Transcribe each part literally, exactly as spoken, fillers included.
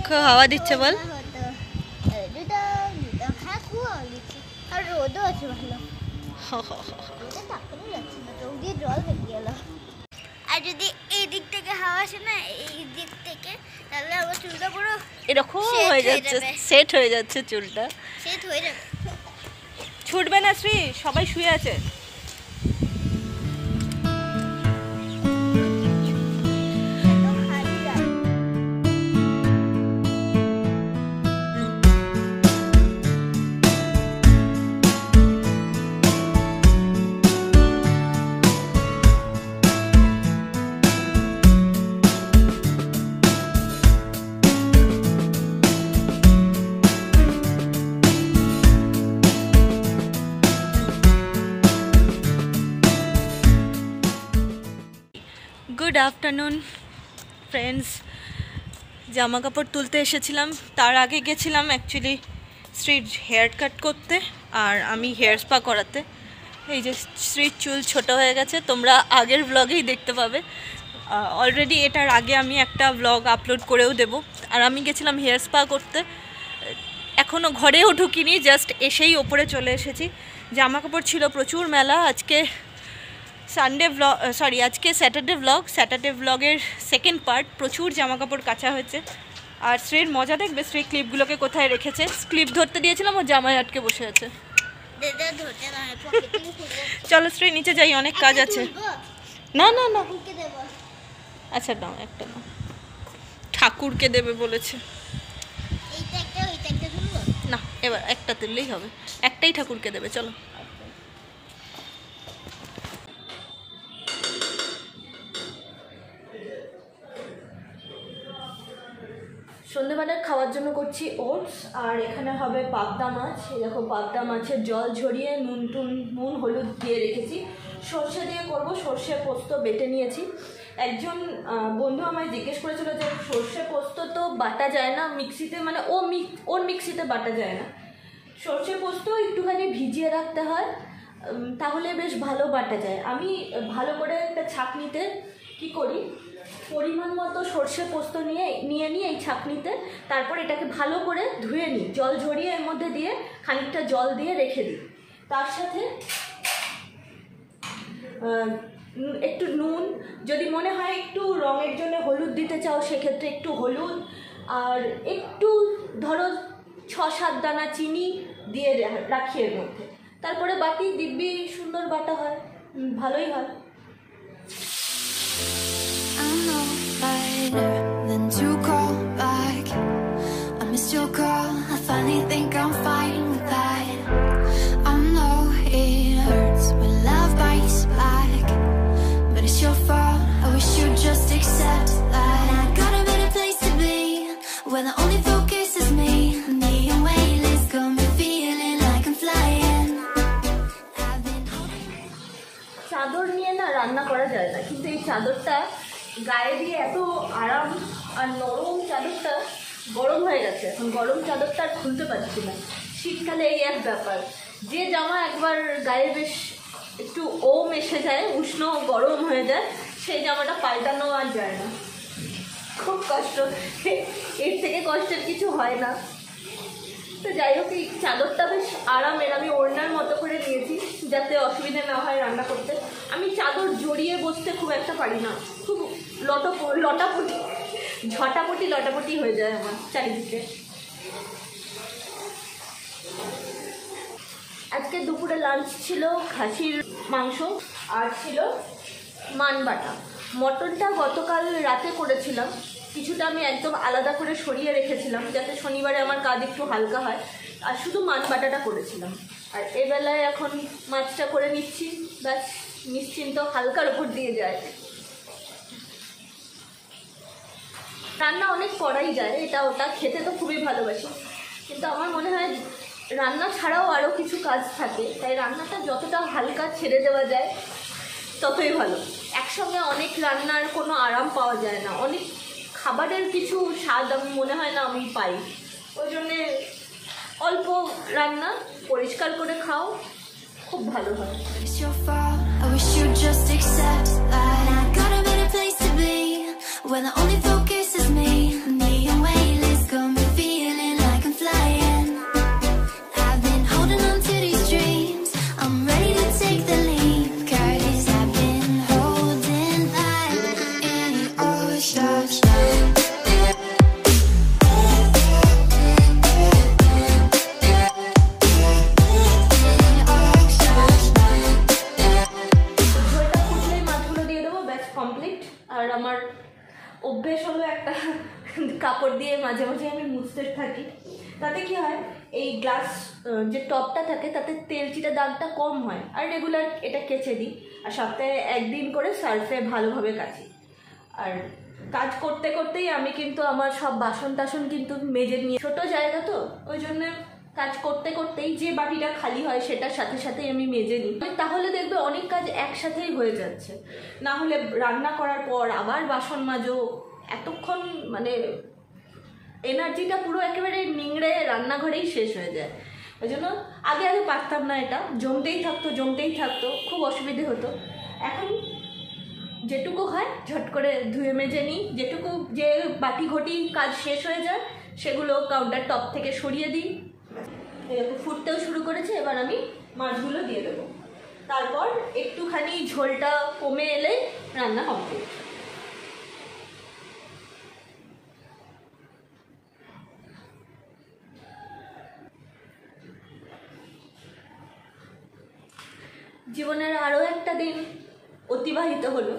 पंखा हवा दिच्छे बोल আর যদি এই দিক থেকে হাওয়া আসে না এই দিক থেকে তাহলে আমার চুলটা পুরো এরকম হয়ে যাচ্ছে সেট হয়ে যাচ্ছে চুলটা সেট হয়ে যাবে ছুটবে না শ্রী সবাই শুয়ে আছে गुड आफ्टरनून फ्रेंड्स জামা কাপড় তুলতে এসেছিলাম তার আগে গেছিলাম অ্যাকচুয়ালি স্ট্রিট হেয়ার কাট করতে আর আমি হেয়ার স্পা করাতে এই যে স্ট্রিট চুল ছোট হয়ে গেছে তোমরা আগের ব্লগেই দেখতে পাবে অলরেডি এটার আগে আমি একটা ব্লগ আপলোড করেও দেব আর আমি গেছিলাম হেয়ার স্পা করতে এখনও ঘরেও ঢুকিনি জাস্ট এসেই ওপরে চলে এসেছি জামা কাপড় ছিল প্রচুর মেলা আজকে সানডে ব্লগ সরি আজকে স্যাটারডে ব্লগ স্যাটারডে ব্লগের সেকেন্ড পার্ট প্রচুর জামা কাপড় কাচা হয়েছে আর শ্রীর মজা দেখবে শ্রী ক্লিপগুলোকে কোথায় রেখেছে ক্লিপ ধরতে দিয়েছিলাম ও জামায় আটকে বসে আছে চলো শ্রী নিচে যাই অনেক কাজ আছে না না না আচ্ছা নাও একটা নাও ঠাকুরকে দেবে বলেছে না এবার একটা তুললেই হবে একটাই ঠাকুরকে দেবে চলো সন্ধ্যেবেলার খাওয়ার জন্য করছি ওটস আর এখানে হবে পাবদা মাছ এই দেখো পাবদা মাছের জল ঝরিয়ে নুন টুন নুন হলুদ দিয়ে রেখেছি সর্ষে দিয়ে করব সর্ষে পোস্ত বেটে নিয়েছি একজন বন্ধু আমায় জিজ্ঞেস করেছিল যে সর্ষে পোস্ত তো বাটা যায় না মিক্সিতে মানে ও মিক ওর মিক্সিতে বাটা যায় না সর্ষে পোস্ত একটুখানি ভিজিয়ে রাখতে হয় তাহলে বেশ ভালো বাটা যায় আমি ভালো করে একটা ছাঁকনিতে কি করি পরিমাণ মতো সর্ষে পোস্ত নিয়ে নিয়ে নিয়ে এই ছাঁকনিতে তারপর এটাকে ভালো করে ধুয়ে নিই জল ঝরিয়ে এর মধ্যে দিয়ে খানিকটা জল দিয়ে রেখে দিই তার সাথে একটু নুন যদি মনে হয় একটু রঙের জন্য হলুদ দিতে চাও সেক্ষেত্রে একটু হলুদ আর একটু ধরো ছ সাত দানা চিনি দিয়ে রাখি এর মধ্যে তারপরে বাটি দিব্যি সুন্দর বাটা হয় ভালোই হয় Then to call back, I missed your call. I finally think I'm fine with that. I know it hurts when love bites back, but it's your fault. I wish you'd just accept that. I got a better place to be, where the only focus is me. Me and weightless got me feeling like I'm flying. I've been holding. চাদর নিয়ে না রান্না করা যায় না কিন্তু এই চাদরটা গায়ে দিয়ে এত আরাম আর নরম চাদরটা গরম হয়ে গেছে এখন গরম চাদরটা আর খুলতে পারছি না শীতকালে এই এক ব্যাপার যে জামা একবার গায়ে বেশ একটু ওম এসে যায় উষ্ণ গরম হয়ে যায় সেই জামাটা পাল্টানো আর যায় না খুব কষ্ট এর থেকে কষ্টের কিছু হয় না তো যাই হোক এই চাদরটা বেশ আরামের আমি ওড়নার মতো করে নিয়েছি যাতে অসুবিধা না হয় রান্না করতে আমি চাদর জড়িয়ে বসতে খুব একটা পারি না খুব লট লটাপটি ঝটাপটি লটাপটি হয়ে যায় আমার চারিদিকে আজকে দুপুরে লাঞ্চ ছিল খাসির মাংস আর ছিল মান বাটা মটনটা গতকাল রাতে করেছিলাম কিছুটা আমি একদম আলাদা করে সরিয়ে রেখেছিলাম যাতে শনিবারে আমার কাজ একটু হালকা হয় আর শুধু মান বাটাটা করেছিলাম আর এবেলায় এখন মাছটা করে নিচ্ছি ব্যাস নিশ্চিন্ত হালকার উপর দিয়ে যায় রান্না অনেক করাই যায় এটা ওটা খেতে তো খুবই ভালোবাসি কিন্তু আমার মনে হয় রান্না ছাড়াও আরও কিছু কাজ থাকে তাই রান্নাটা যতটা হালকা ছেড়ে দেওয়া যায় ততই ভালো একসঙ্গে অনেক রান্নার কোনো আরাম পাওয়া যায় না অনেক খাবারের কিছু স্বাদ আমি মনে হয় না আমি পাই ওই জন্যে অল্প রান্না পরিষ্কার করে খাও খুব ভালো হয় It's your fault. I wish you'd just accept that. I got a better place to be, where the only focus is me. Me and weightless go আর আমার অভ্যেস হলো একটা কাপড় দিয়ে মাঝে মাঝে আমি মুছতে থাকি, তাতে কি হয় এই গ্লাস যে টপটা থাকে তাতে তেল চিটা দাগটা কম হয়। আর রেগুলার এটা কেচে দিই, আর সপ্তাহে একদিন করে সার্ফে ভালোভাবে কাচি। আর কাজ করতে করতেই আমি কিন্তু আমার সব বাসন টাসন কিন্তু মেজে নিয়ে, ছোটো জায়গা তো ওই জন্য কাজ করতে করতেই যে বাটিটা খালি হয় সেটার সাথে সাথেই আমি মেজে নিই। তাহলে দেখবে অনেক কাজ একসাথেই হয়ে যাচ্ছে। না হলে রান্না করার পর আবার বাসন মাজো, এতক্ষণ মানে এনার্জিটা পুরো একেবারে নিংড়ে রান্নাঘরেই শেষ হয়ে যায়। ওই জন্য আগে আগে পারতাম না, এটা জমতেই থাকতো জমতেই থাকতো খুব অসুবিধে হতো। এখন যেটুকু হয় ঝট করে ধুয়ে মেজে নিই, যেটুকু যে বাটি ঘটি কাজ শেষ হয়ে যায় সেগুলো কাউন্টার টপ থেকে সরিয়ে দিই। ফুটতেও শুরু করেছে, এবার আমি মাছগুলো দিয়ে দেবো। তারপর একটুখানি ঝোলটা কমে এলে রান্না কমপ্লিট। জীবনের আরও একটা দিন অতিবাহিত হলো,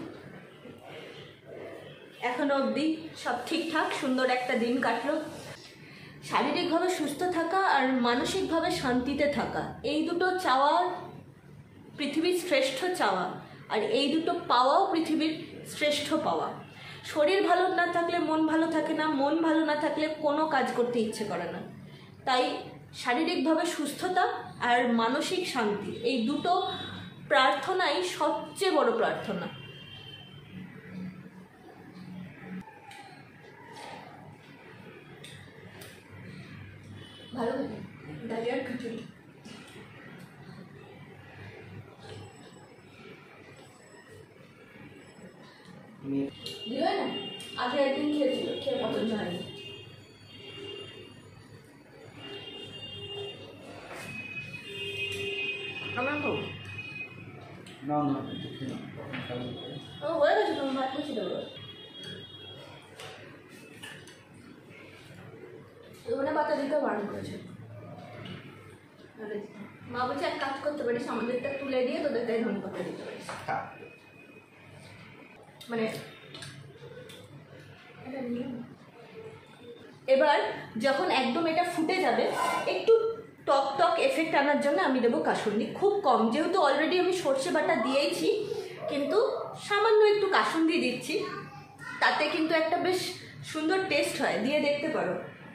এখনো অবধি সব ঠিকঠাক সুন্দর একটা দিন কাটলো। শারীরিকভাবে সুস্থ থাকা আর মানসিকভাবে শান্তিতে থাকা, এই দুটো চাওয়া পৃথিবীর শ্রেষ্ঠ চাওয়া, আর এই দুটো পাওয়াও পৃথিবীর শ্রেষ্ঠ পাওয়া। শরীর ভালো না থাকলে মন ভালো থাকে না, মন ভালো না থাকলে কোনো কাজ করতে ইচ্ছে করে না। তাই শারীরিকভাবে সুস্থতা আর মানসিক শান্তি, এই দুটো প্রার্থনাই সবচেয়ে বড় প্রার্থনা। ভালো ডালিয়ার খিচুড়ি দিবে না, আগে একদিন খেয়েছিল, খেয়ে পছন্দ হয়নি। আমার হোক না না ও হয়ে গেছে, তোমার ভাত বসে দেবো। ধনে পাতা দিতেও বারণ করেছে, মা বলছে এক কাজ করতে পারিস, আমাদেরটা তুলে দিয়ে তোদেরটাই ধনে পাতা দিতে পারিস। মানে এবার যখন একদম এটা ফুটে যাবে, একটু টক টক এফেক্ট আনার জন্য আমি দেবো কাসুন্দি, খুব কম, যেহেতু অলরেডি আমি সর্ষে বাটা দিয়েছি, কিন্তু সামান্য একটু কাসুন্দি দিচ্ছি, তাতে কিন্তু একটা বেশ সুন্দর টেস্ট হয়, দিয়ে দেখতে পারো।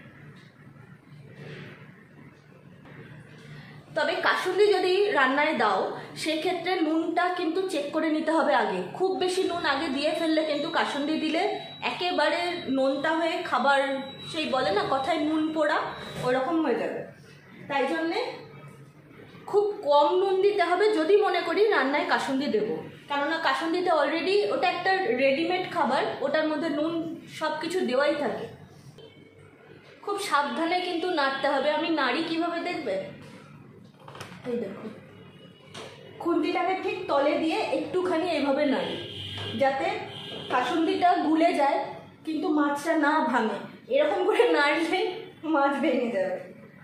তবে কাসুন্দি যদি রান্নায় দাও সেক্ষেত্রে নুনটা কিন্তু চেক করে নিতে হবে আগে। খুব বেশি নুন আগে দিয়ে ফেললে কিন্তু কাসুন্দি দিলে একেবারে নোনতা হয়ে খাবার, সেই বলে না কথায় নুন পোড়া, ওরকম হয়ে যাবে। তাই জন্যে খুব কম নুন দিতে হবে যদি মনে করি রান্নায় কাসুন্দি দেবো, কেননা কাসুন্দিতে অলরেডি ওটা একটা রেডিমেড খাবার, ওটার মধ্যে নুন সব কিছু দেওয়াই থাকে। খুব সাবধানে কিন্তু নাড়তে হবে। আমি নাড়ি কিভাবে দেখবে, এই দেখো খুন্তিটাকে ঠিক তলে দিয়ে একটুখানি এইভাবে নাড়ি, যাতে কাসুন্দিটা গুলে যায় কিন্তু মাছটা না ভাঙে। এরকম করে নাড়লে মাছ ভেঙে যাবে।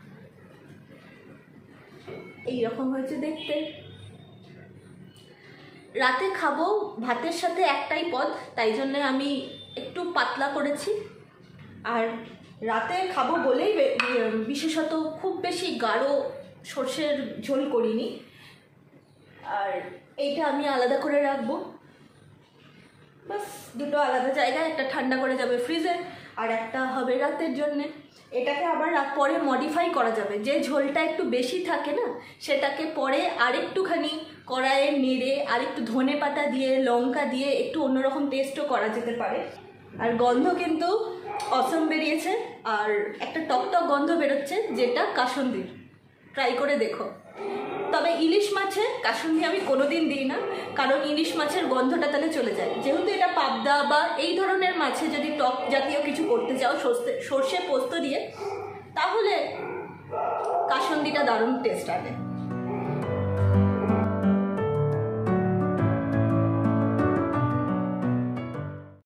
এইরকম হয়েছে দেখতে। রাতে খাবো ভাতের সাথে একটাই পদ, তাই জন্য আমি একটু পাতলা করেছি। আর রাতে খাবো বলেই বিশেষত খুব বেশি গাঢ় সর্ষের ঝোল করিনি। আর এইটা আমি আলাদা করে রাখবো, বাস দুটো আলাদা জায়গায়, একটা ঠান্ডা করে যাবে ফ্রিজে আর একটা হবে রাতের জন্যে। এটাকে আবার পরে মডিফাই করা যাবে, যে ঝোলটা একটু বেশি থাকে না সেটাকে পরে আরেকটুখানি কড়াইয়ে নেড়ে আরেকটু ধনে পাতা দিয়ে লঙ্কা দিয়ে একটু অন্যরকম টেস্টও করা যেতে পারে। আর গন্ধ কিন্তু অসম বেরিয়েছে, আর একটা টকটক গন্ধ বেরোচ্ছে, যেটা কাসুন্দির। ট্রাই করে দেখো। তবে ইলিশ মাছে কাসুন্দি আমি কোনোদিন দিই না, কারণ ইলিশ মাছের গন্ধটা তাহলে চলে যায়। যেহেতু এটা পাবদা বা এই ধরনের মাছে যদি টক জাতীয় কিছু করতে চাও সর্ষে সর্ষে পোস্ত দিয়ে, তাহলে কাসুন্দিটা দারুণ টেস্ট আনে।